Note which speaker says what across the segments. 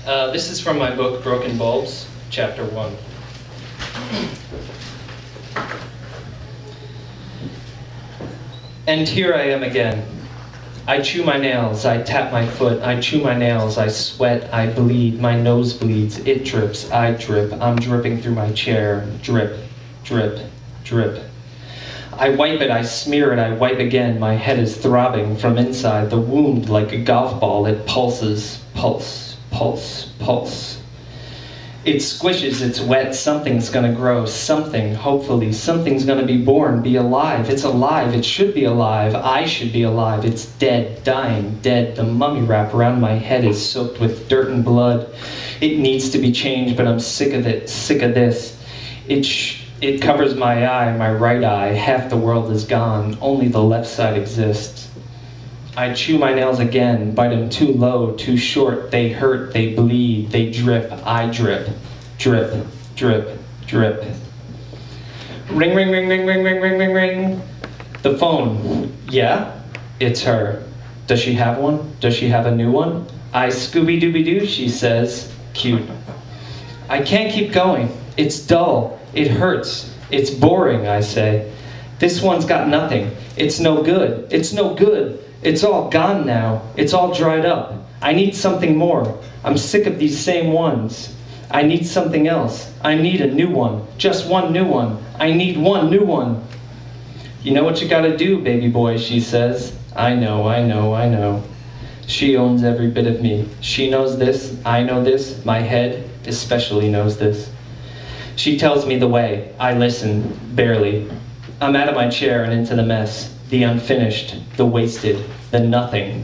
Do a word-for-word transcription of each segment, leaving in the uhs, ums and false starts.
Speaker 1: Uh, this is from my book, Broken Bulbs, Chapter one. And here I am again. I chew my nails, I tap my foot, I chew my nails, I sweat, I bleed, my nose bleeds, it drips, I drip, I'm dripping through my chair, drip, drip, drip. I wipe it, I smear it, I wipe again, my head is throbbing from inside, the wound like a golf ball, it pulses, pulse, pulse, pulse. It squishes, it's wet, something's gonna grow, something, hopefully, something's gonna be born, be alive, it's alive, it should be alive, I should be alive, it's dead, dying, dead, the mummy wrap around my head is soaked with dirt and blood. It needs to be changed, but I'm sick of it, sick of this. It, sh it covers my eye, my right eye, half the world is gone, only the left side exists. I chew my nails again, bite them too low, too short, they hurt, they bleed, they drip, I drip, drip, drip, drip. Ring, ring, ring, ring, ring, ring, ring, ring, ring. The phone, yeah, it's her. Does she have one? Does she have a new one? I Scooby-Dooby-Doo, she says, cute. I can't keep going, it's dull, it hurts, it's boring, I say. This one's got nothing, it's no good, it's no good. It's all gone now. It's all dried up. I need something more. I'm sick of these same ones. I need something else. I need a new one. Just one new one. I need one new one. You know what you gotta do, baby boy, she says. I know, I know, I know. She owns every bit of me. She knows this. I know this. My head especially knows this. She tells me the way. I listen, barely. I'm out of my chair and into the mess. The unfinished, the wasted, the nothing.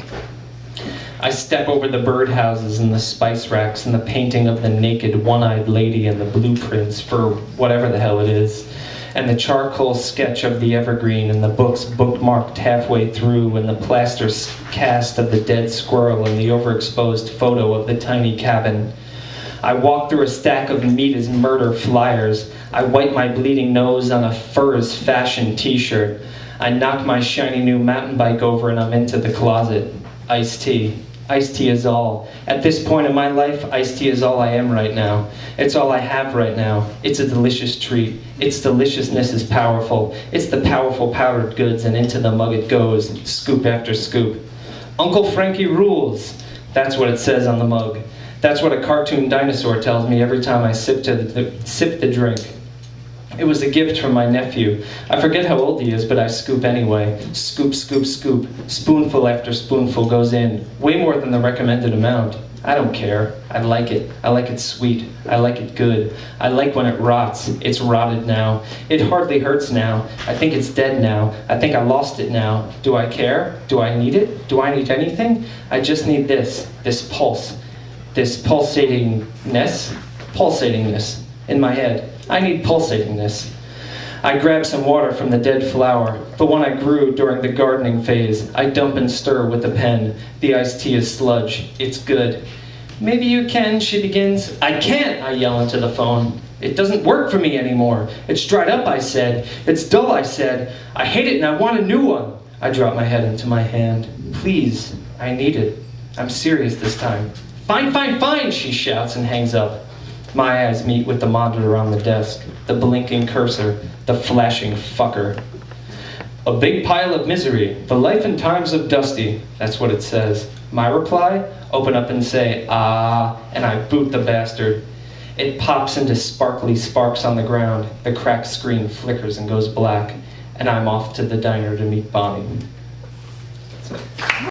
Speaker 1: I step over the birdhouses and the spice racks and the painting of the naked one-eyed lady and the blueprints for whatever the hell it is, and the charcoal sketch of the evergreen and the books bookmarked halfway through and the plaster cast of the dead squirrel and the overexposed photo of the tiny cabin. I walk through a stack of meat as murder flyers. I wipe my bleeding nose on a furs fashion t-shirt. I knock my shiny new mountain bike over and I'm into the closet. Iced tea. Iced tea is all. At this point in my life, iced tea is all I am right now. It's all I have right now. It's a delicious treat. Its deliciousness is powerful. It's the powerful powdered goods, and into the mug it goes, scoop after scoop. Uncle Frankie rules. That's what it says on the mug. That's what a cartoon dinosaur tells me every time I sip, to the, sip the drink. It was a gift from my nephew. I forget how old he is, but I scoop anyway. Scoop, scoop, scoop. Spoonful after spoonful goes in. Way more than the recommended amount. I don't care. I like it. I like it sweet. I like it good. I like when it rots. It's rotted now. It hardly hurts now. I think it's dead now. I think I lost it now. Do I care? Do I need it? Do I need anything? I just need this. This pulse. This pulsatingness. Pulsatingness in my head. I need pulsatingness. I grab some water from the dead flower, the one I grew during the gardening phase. I dump and stir with a pen. The iced tea is sludge. It's good. Maybe you can, she begins. I can't, I yell into the phone. It doesn't work for me anymore. It's dried up, I said. It's dull, I said. I hate it and I want a new one. I drop my head into my hand. Please, I need it. I'm serious this time. Fine, fine, fine, she shouts and hangs up. My eyes meet with the monitor on the desk, the blinking cursor, the flashing fucker. A big pile of misery, the life and times of Dusty, that's what it says. My reply? Open up and say, ah, and I boot the bastard. It pops into sparkly sparks on the ground, the cracked screen flickers and goes black, and I'm off to the diner to meet Bonnie. That's it.